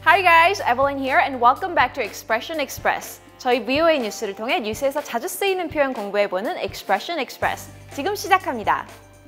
Hi guys, Evelyn here and welcome back to Expression Express. 저희 VOA 뉴스를 통해 뉴스에서 자주 쓰이는 표현 공부해보는 Expression Express. 지금 시작합니다.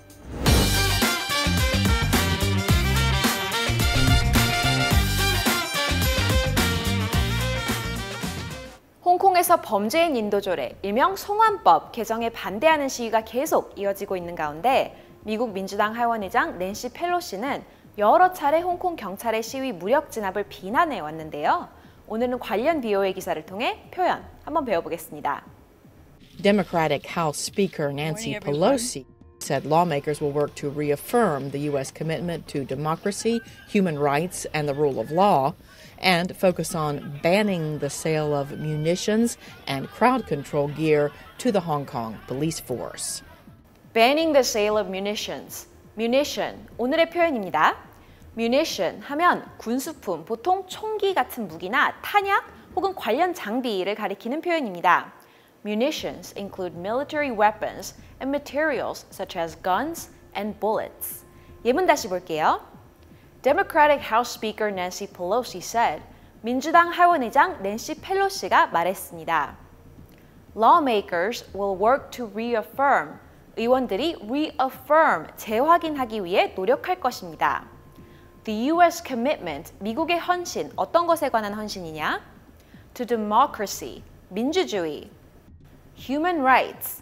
홍콩에서 범죄인 인도조례, 일명 송환법 개정에 반대하는 시위가 계속 이어지고 있는 가운데 미국 민주당 하원의장 낸시 펠로시는 여러 차례 홍콩 경찰의 시위 무력 진압을 비난해 왔는데요. 오늘은 관련 VOA 기사를 통해 표현 한번 배워보겠습니다. Democratic House Speaker Nancy Pelosi said lawmakers will work to reaffirm the U.S. commitment to democracy, human rights, and the rule of law, and focus on banning the sale of munitions and crowd control gear to the Hong Kong police force. Banning the sale of munitions. munition, 오늘의 표현입니다. munition 하면 군수품, 보통 총기 같은 무기나 탄약 혹은 관련 장비를 가리키는 표현입니다. Munitions include military weapons and materials such as guns and bullets. 예문 다시 볼게요. Democratic House Speaker Nancy Pelosi said, 민주당 하원의장 낸시 펠로시가 말했습니다. Lawmakers will work to reaffirm. 의원들이 reaffirm, 재확인하기 위해 노력할 것입니다. The U.S. commitment, 미국의 헌신, 어떤 것에 관한 헌신이냐? To democracy, 민주주의. Human rights,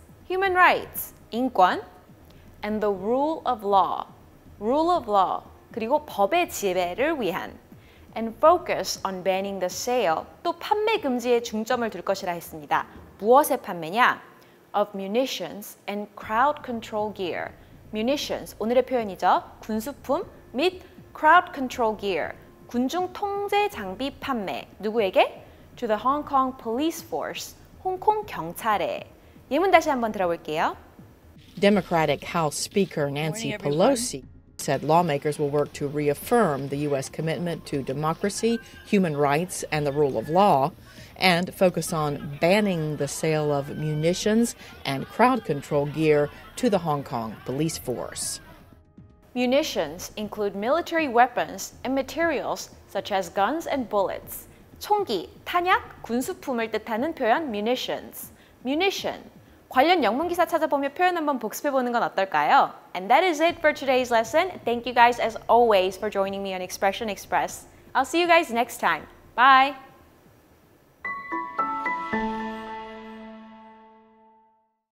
인권. And the rule of law, 그리고 법의 지배를 위한. And focus on banning the sale, 또 판매 금지에 중점을 둘 것이라 했습니다. 무엇의 판매냐? Of munitions and crowd control gear. munitions, 오늘의 표현이죠. 군수품 및 crowd control gear, 군중 통제 장비 판매. 누구에게? To the Hong Kong police force, 홍콩 경찰에. 예문 다시 한번 들어볼게요. Democratic House Speaker Nancy Pelosi said lawmakers will work to reaffirm the U.S. commitment to democracy, human rights, and the rule of law, and focus on banning the sale of munitions and crowd control gear to the Hong Kong police force. Munitions include military weapons and materials such as guns and bullets. 총기, 탄약, 군수품을 뜻하는 표현 munitions. munition. 관련 영문 기사 찾아보며 표현 한번 복습해보는 건 어떨까요? And that is it for today's lesson. Thank you guys as always for joining me on Expression Express. I'll see you guys next time. Bye!